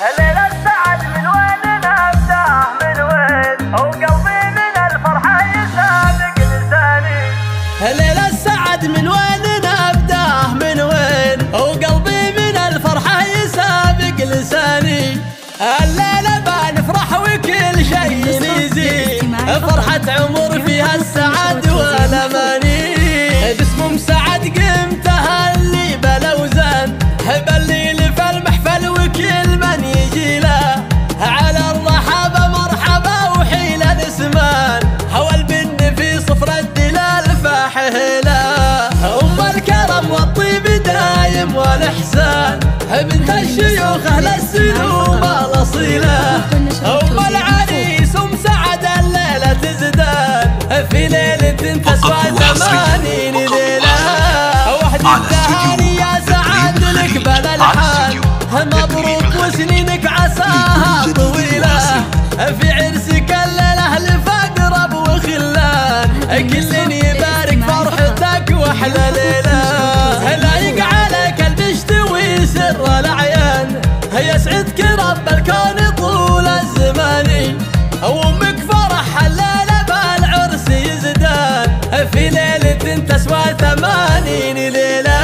الليلة السعد من وين نبدأ من وين وقلبي من الفرحة يسابق لساني. الليلة السعد من وين نبدأ من وين وقلبي من الفرحة يسابق لساني. الليلة بنفرح وكل شيء يزيد، فرحة عمر فيها السعد والأماني. باسم سعد قمتها اللي بلوزان، بالليل في المحفل وكل من يجي له على الرحابة مرحبا وحيل الاسمان. هوى البن في صفر الدلال فاحهلا، أم الكرم والطيب دايم والإحسان، بنت الشيوخ أهل السلوب الأصيلة. أم العريس أم سعد الليلة تزدان، في ليلة تسوى 80 ليلة. وحدة التهاني يا سعد لك بلا الحال، مبروك وسنينك عساها طويلة. في عرسك الليلة لفقرب وخلان، كل يبارك فرحتك واحلى ليلة. لايق عليك البشت ويسر الأعيان، يسعدك رب الكون طول الزمان. وامك فرح الليلة بالعرس يزدان، في ليلة تسوى 80 ليلة.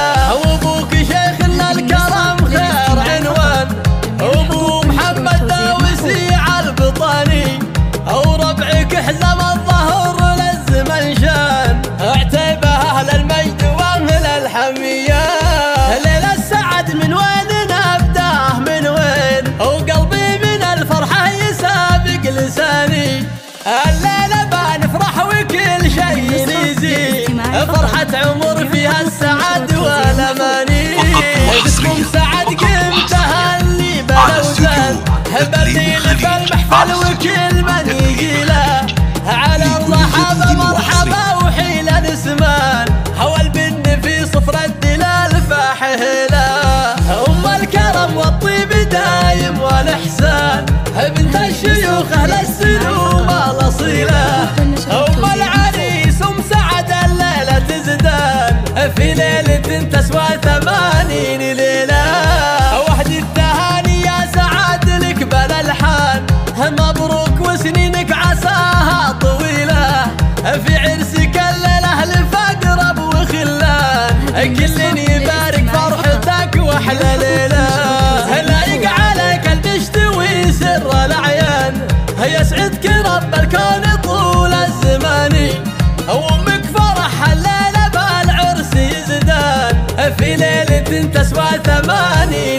وابوك شيخنا الكرم خير عنوان، وابو محمد داوسي عالبطاني. وربعك حزم الظهر للزمن شان، اعتبه اهل المجد واهل الحمية. الليلة السعد من وين نبدأ من وين وقلبي من الفرحة يسابق لساني. الليلة بنفرح وكل شيء يزيد، فرحة عمر فيها السعد والأماني. باسم سعد قمتها اللي بلوزان، بالليل في المحفل وكل من يجي له على الرحابة مرحبا وحيل الاسمان. هوى البن في صفر الدلال فاحهلا، أم الكرم والطيب دايم والإحسان، بنت الشيوخ أهل السلوب الأصيلة. أم العريس أم سعد الليلة تزدان، في ليلة تسوى 80 ليلة. وحدة التهاني يا سعد لك بلا الحان، مبروك وسنينك عساها طويلة. في عرسك الليلة لفقرب وخلان، كل يبارك فرحتك واحلى ليلة. لايق عليك البشت ويسر الأعيان، يسعدك رب الكون طول الزمان. وامك فرح الليلة بالعرس يزدان، في ليلة تسوى 80